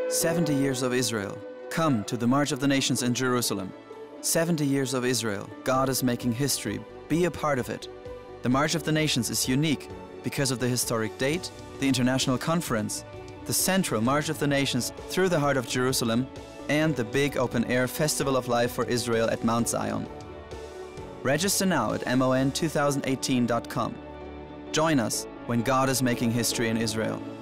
70 years of Israel. Come to the March of the Nations in Jerusalem. 70 years of Israel. God is making history. Be a part of it. The March of the Nations is unique because of the historic date, the international conference, the central March of the Nations through the heart of Jerusalem, and the big open-air Festival of Life for Israel at Mount Zion. Register now at mon2018.com. Join us when God is making history in Israel.